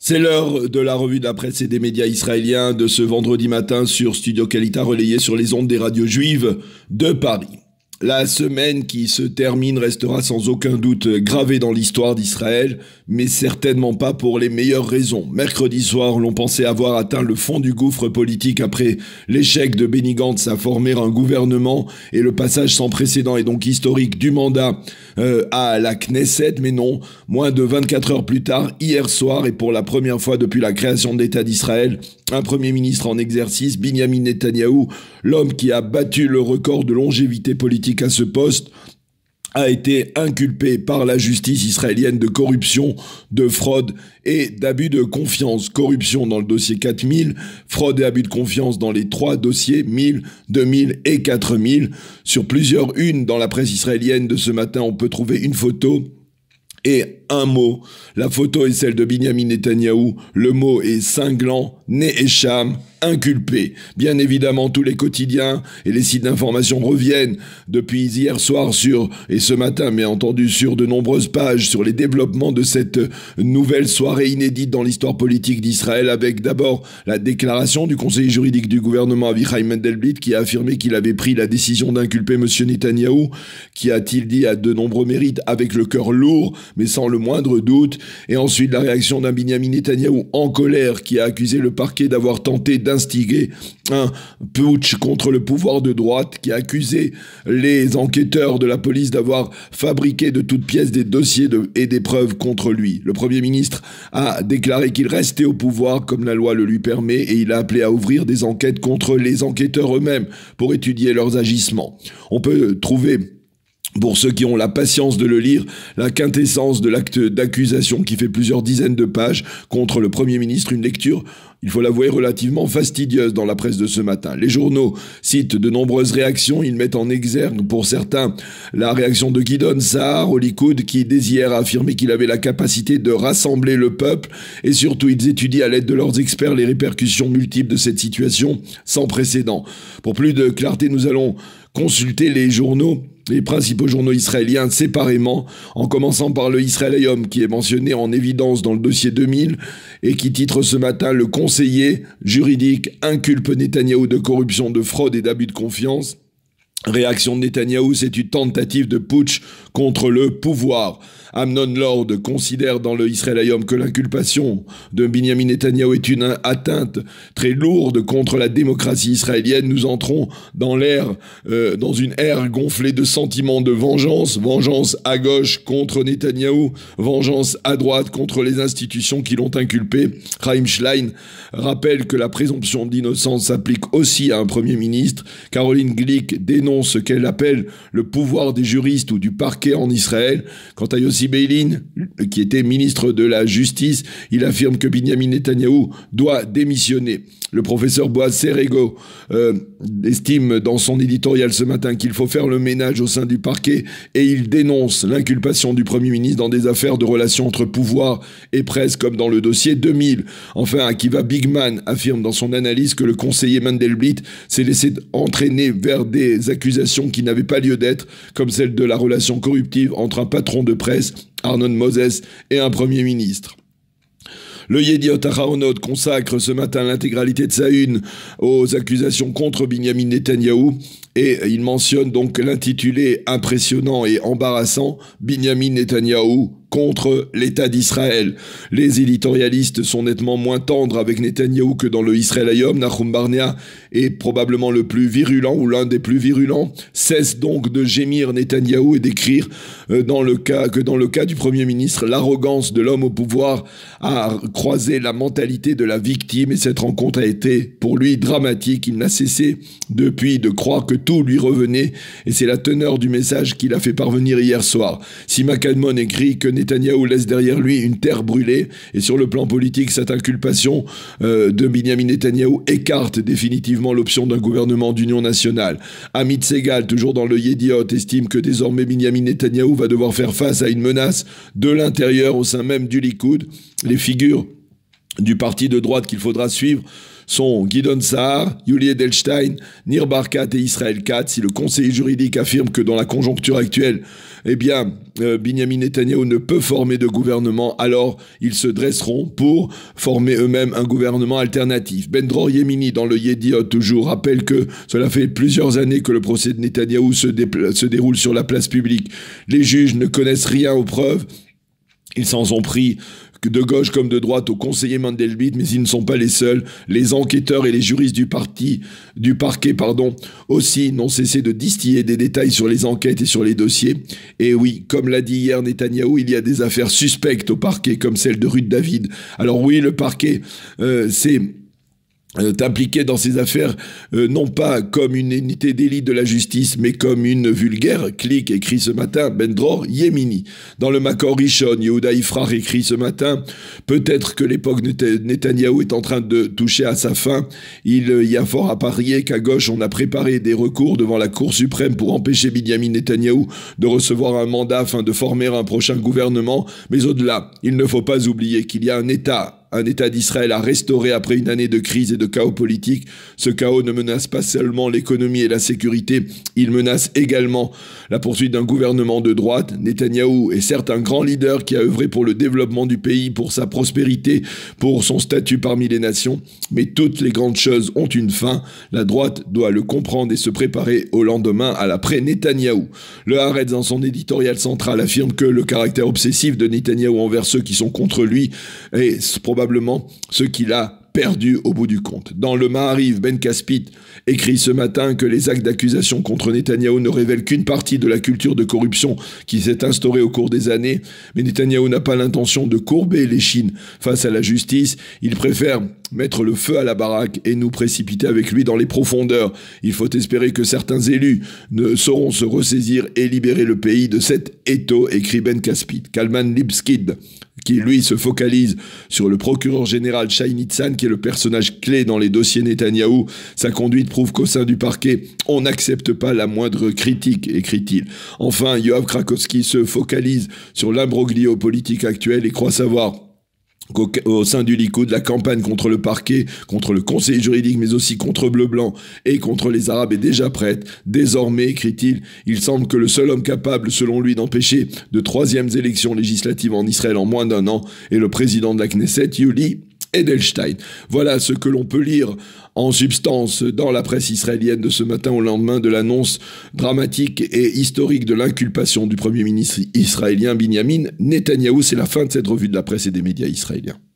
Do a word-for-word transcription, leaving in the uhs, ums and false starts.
C'est l'heure de la revue de la presse et des médias israéliens de ce vendredi matin sur Studio Kalita, relayé sur les ondes des radios juives de Paris. La semaine qui se termine restera sans aucun doute gravée dans l'histoire d'Israël, mais certainement pas pour les meilleures raisons. Mercredi soir, l'on pensait avoir atteint le fond du gouffre politique après l'échec de Benny Gantz à former un gouvernement et le passage sans précédent et donc historique du mandat euh, à la Knesset, mais non, moins de vingt-quatre heures plus tard, hier soir, et pour la première fois depuis la création de l'État d'Israël, un Premier ministre en exercice, Binyamin Netanyahou, l'homme qui a battu le record de longévité politique à ce poste, a été inculpé par la justice israélienne de corruption, de fraude et d'abus de confiance. Corruption dans le dossier quatre mille, fraude et abus de confiance dans les trois dossiers mille, deux mille et quatre mille. Sur plusieurs unes dans la presse israélienne de ce matin, on peut trouver une photo et un mot. La photo est celle de Binyamin Netanyahou. Le mot est cinglant, Ne'esham, inculpé. Bien évidemment, tous les quotidiens et les sites d'information reviennent depuis hier soir sur, et ce matin, bien entendu, sur de nombreuses pages sur les développements de cette nouvelle soirée inédite dans l'histoire politique d'Israël, avec d'abord la déclaration du conseiller juridique du gouvernement Avichai Mendelblit qui a affirmé qu'il avait pris la décision d'inculper M. Netanyahou, qui a-t-il dit a de nombreux mérites, avec le cœur lourd, mais sans le moindre doute. Et ensuite la réaction d'un Binyamin Netanyahou en colère qui a accusé le parquet d'avoir tenté d'instiguer un putsch contre le pouvoir de droite, qui a accusé les enquêteurs de la police d'avoir fabriqué de toutes pièces des dossiers de, et des preuves contre lui. Le Premier ministre a déclaré qu'il restait au pouvoir comme la loi le lui permet et il a appelé à ouvrir des enquêtes contre les enquêteurs eux-mêmes pour étudier leurs agissements. On peut trouver, pour ceux qui ont la patience de le lire, la quintessence de l'acte d'accusation qui fait plusieurs dizaines de pages contre le Premier ministre, une lecture, il faut l'avouer, relativement fastidieuse dans la presse de ce matin. Les journaux citent de nombreuses réactions, ils mettent en exergue pour certains la réaction de Gideon Sa'ar au Likoud qui dès hier a affirmé qu'il avait la capacité de rassembler le peuple et surtout ils étudient à l'aide de leurs experts les répercussions multiples de cette situation sans précédent. Pour plus de clarté, nous allons consulter les journaux, les principaux journaux israéliens séparément, en commençant par le Israël Hayom qui est mentionné en évidence dans le dossier deux mille et qui titre ce matin « Le conseiller juridique inculpe Netanyahou de corruption, de fraude et d'abus de confiance ». Réaction de Netanyahou, c'est une tentative de putsch contre le pouvoir. Amnon Lord considère dans le Israël Hayom que l'inculpation de Binyamin Netanyahou est une atteinte très lourde contre la démocratie israélienne. Nous entrons dans l'ère, euh, dans une ère gonflée de sentiments de vengeance, vengeance à gauche contre Netanyahou, vengeance à droite contre les institutions qui l'ont inculpé. Chaim Schlein rappelle que la présomption d'innocence s'applique aussi à un Premier ministre. Caroline Glick dénonce ce qu'elle appelle le pouvoir des juristes ou du parquet en Israël. Quant à Yossi Beilin, qui était ministre de la Justice, il affirme que Binyamin Netanyahou doit démissionner. Le professeur Boaz Serego euh, estime dans son éditorial ce matin qu'il faut faire le ménage au sein du parquet et il dénonce l'inculpation du Premier ministre dans des affaires de relations entre pouvoir et presse comme dans le dossier deux mille. Enfin, Akiva Bigman affirme dans son analyse que le conseiller Mendelblit s'est laissé entraîner vers des accusations qui n'avaient pas lieu d'être, comme celle de la relation corruptive entre un patron de presse, Arnon Moses, et un Premier ministre. Le Yediot Ahronot consacre ce matin l'intégralité de sa une aux accusations contre Binyamin Netanyahou et il mentionne donc l'intitulé impressionnant et embarrassant « Binyamin Netanyahou contre l'État d'Israël ». Les éditorialistes sont nettement moins tendres avec Netanyahou que dans le Israël Hayom. Nahum Barnea est probablement le plus virulent ou l'un des plus virulents. Cesse donc de gémir Netanyahou et d'écrire euh, dans le cas, que dans le cas du Premier ministre, l'arrogance de l'homme au pouvoir a croisé la mentalité de la victime et cette rencontre a été pour lui dramatique. Il n'a cessé depuis de croire que tout lui revenait et c'est la teneur du message qu'il a fait parvenir hier soir. Sima Kadmon écrit que Netanyahou laisse derrière lui une terre brûlée et sur le plan politique, cette inculpation euh, de Binyamin Netanyahou écarte définitivement l'option d'un gouvernement d'union nationale. Amit Segal, toujours dans le Yediot, estime que désormais Binyamin Netanyahou va devoir faire face à une menace de l'intérieur au sein même du Likoud. Les figures du parti de droite qu'il faudra suivre sont Gideon Sa'ar, Yuli Edelstein, Nir Barkat et Israël Katz. Si le conseiller juridique affirme que dans la conjoncture actuelle, eh bien, euh, Binyamin Netanyahou ne peut former de gouvernement, alors ils se dresseront pour former eux-mêmes un gouvernement alternatif. Ben Dror Yemini, dans le Yediot toujours, rappelle que cela fait plusieurs années que le procès de Netanyahou se, se déroule sur la place publique. Les juges ne connaissent rien aux preuves. Ils s'en sont pris de gauche comme de droite au conseiller Mandelblit, mais ils ne sont pas les seuls. Les enquêteurs et les juristes du parti, du parquet, pardon, aussi n'ont cessé de distiller des détails sur les enquêtes et sur les dossiers. Et oui, comme l'a dit hier Netanyahou, il y a des affaires suspectes au parquet, comme celle de Ruth David. Alors oui, le parquet, euh, c'est... est impliqué dans ces affaires, euh, non pas comme une unité d'élite de la justice, mais comme une vulgaire clique, écrit ce matin Ben Dror Yemini. Dans le Makor Rishon, Yehuda Ifrach écrit ce matin, peut-être que l'époque de Netanyahou est en train de toucher à sa fin. Il y a fort à parier qu'à gauche, on a préparé des recours devant la Cour suprême pour empêcher Binyamin Netanyahou de recevoir un mandat afin de former un prochain gouvernement. Mais au-delà, il ne faut pas oublier qu'il y a un État un État d'Israël à restaurer après une année de crise et de chaos politique. Ce chaos ne menace pas seulement l'économie et la sécurité, il menace également la poursuite d'un gouvernement de droite. Netanyahou est certes un grand leader qui a œuvré pour le développement du pays, pour sa prospérité, pour son statut parmi les nations, mais toutes les grandes choses ont une fin. La droite doit le comprendre et se préparer au lendemain à l'après-Netanyahou. Le Haaretz, dans son éditorial central, affirme que le caractère obsessif de Netanyahou envers ceux qui sont contre lui est probablement ce qu'il a perdu au bout du compte. Dans le Maariv, Ben Caspit écrit ce matin que les actes d'accusation contre Netanyahou ne révèlent qu'une partie de la culture de corruption qui s'est instaurée au cours des années, mais Netanyahou n'a pas l'intention de courber l'échine face à la justice. Il préfère mettre le feu à la baraque et nous précipiter avec lui dans les profondeurs. Il faut espérer que certains élus ne sauront se ressaisir et libérer le pays de cet étau, écrit Ben Caspit. Kalman Lipskid, qui lui se focalise sur le procureur général Shai Nitzan, qui est le personnage clé dans les dossiers Netanyahou. Sa conduite prouve qu'au sein du parquet, on n'accepte pas la moindre critique, écrit-il. Enfin, Yoav Krakowski se focalise sur l'imbroglio politique actuel et croit savoir qu'au au sein du Likoud, la campagne contre le parquet, contre le conseil juridique, mais aussi contre Bleu-Blanc et contre les Arabes est déjà prête. Désormais, écrit-il, il semble que le seul homme capable, selon lui, d'empêcher de troisièmes élections législatives en Israël en moins d'un an est le président de la Knesset, Yuli Edelstein. Voilà ce que l'on peut lire en substance dans la presse israélienne de ce matin au lendemain de l'annonce dramatique et historique de l'inculpation du Premier ministre israélien Binyamin Netanyahou. C'est la fin de cette revue de la presse et des médias israéliens.